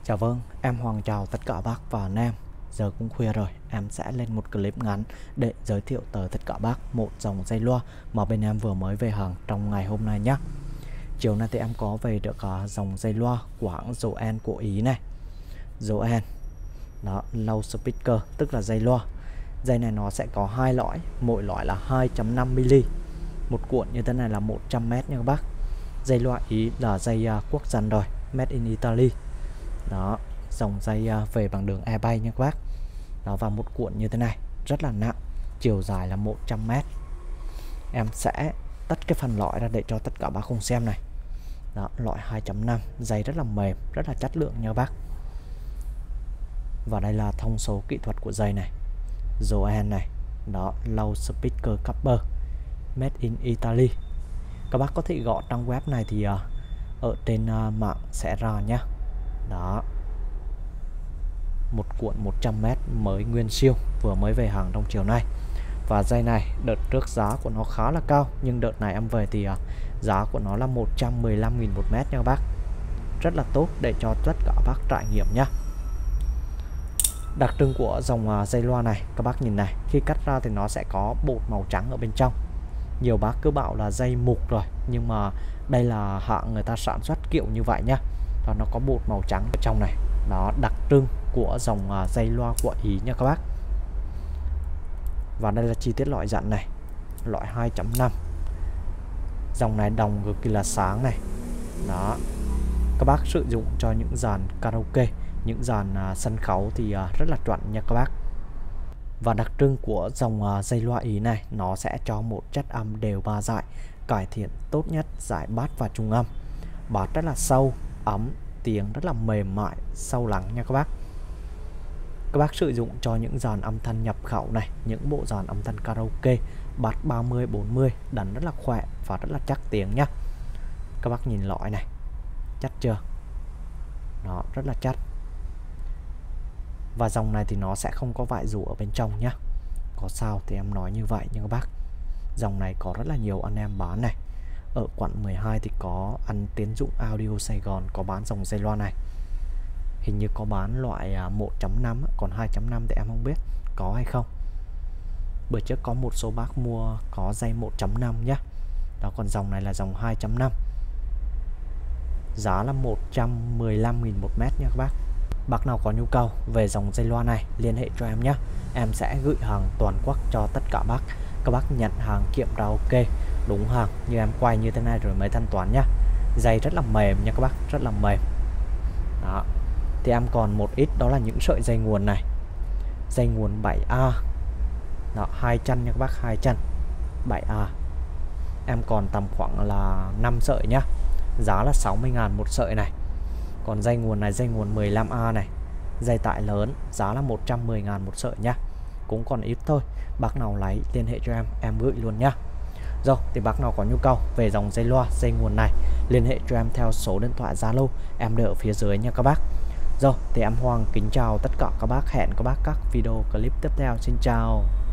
Dạ vâng, em Hoàng chào tất cả bác và anh em. Giờ cũng khuya rồi, em sẽ lên một clip ngắn để giới thiệu tới tất cả bác một dòng dây loa mà bên em vừa mới về hàng trong ngày hôm nay nhé. Chiều nay thì em có về được dòng dây loa của hãng Joanne của Ý này. Joanne, đó, low speaker, tức là dây loa. Dây này nó sẽ có hai lõi, mỗi lõi là 2.5mm. Một cuộn như thế này là 100m nha các bác. Dây loa Ý là dây quốc dân rồi, made in Italy. Đó, dòng dây về bằng đường eBay nha các bác. Đó, và một cuộn như thế này rất là nặng, chiều dài là 100m. Em sẽ tách cái phần lõi ra để cho tất cả bác cùng xem này. Đó, lõi 2.5, dây rất là mềm, rất là chất lượng nha bác. Và đây là thông số kỹ thuật của dây này, Joanne này. Đó, low speaker cover, made in Italy. Các bác có thể gõ trong web này thì ở trên mạng sẽ ra nhá. Đó, một cuộn 100m mới nguyên siêu, vừa mới về hàng trong chiều nay. Và dây này đợt trước giá của nó khá là cao, nhưng đợt này em về thì giá của nó là 115.000 một mét nha các bác. Rất là tốt để cho tất cả bác trải nghiệm nhá. Đặc trưng của dòng dây loa này, các bác nhìn này, khi cắt ra thì nó sẽ có bột màu trắng ở bên trong. Nhiều bác cứ bảo là dây mục rồi, nhưng mà đây là hãng người ta sản xuất kiểu như vậy nhá. Đó, nó có bột màu trắng ở trong này. Đó, đặc trưng của dòng dây loa của Ý nha các bác. Và đây là chi tiết loại dặn này, loại 2.5. Dòng này đồng cực kỳ là sáng này. Đó, các bác sử dụng cho những dàn karaoke, những dàn sân khấu thì rất là chuẩn nha các bác. Và đặc trưng của dòng dây loa Ý này, nó sẽ cho một chất âm đều 3 dải, cải thiện tốt nhất dải bass và trung âm. Bass rất là sâu, ấm, tiếng rất là mềm mại, sâu lắng nha các bác. Các bác sử dụng cho những dàn âm thanh nhập khẩu này, những bộ dàn âm thanh karaoke, bass 30, 40, đánh rất là khỏe và rất là chắc tiếng nhá. Các bác nhìn lõi này, chắc chưa? Nó rất là chắc. Và dòng này thì nó sẽ không có vải rủ ở bên trong nhá. Có sao thì em nói như vậy nha các bác. Dòng này có rất là nhiều anh em bán này. Ở quận 12 thì có anh Tiến Dụng Audio Sài Gòn có bán dòng dây loa này. Hình như có bán loại 1.5, còn 2.5 thì em không biết có hay không. Bữa trước có một số bác mua có dây 1.5 nhá. Đó, còn dòng này là dòng 2.5. Giá là 115.000 một mét nha các bác. Bác nào có nhu cầu về dòng dây loa này liên hệ cho em nhé. Em sẽ gửi hàng toàn quốc cho tất cả bác. Các bác nhận hàng kiểm tra ok, đúng hàng như em quay như thế này rồi mới thanh toán nhá. Dây rất là mềm nha các bác, rất là mềm. Đó, thì em còn một ít đó là những sợi dây nguồn này. Dây nguồn 7A. Đó, 2 chân nha các bác, 2 chân 7A. Em còn tầm khoảng là 5 sợi nhá. Giá là 60.000 một sợi này. Còn dây nguồn này, dây nguồn 15A này, dây tải lớn, giá là 110.000 một sợi nhá. Cũng còn ít thôi. Bác nào lấy liên hệ cho em gửi luôn nhá. Rồi, thì bác nào có nhu cầu về dòng dây loa, dây nguồn này, liên hệ cho em theo số điện thoại Zalo em để ở phía dưới nha các bác. Rồi, thì em Hoàng kính chào tất cả các bác, hẹn các bác các video clip tiếp theo. Xin chào.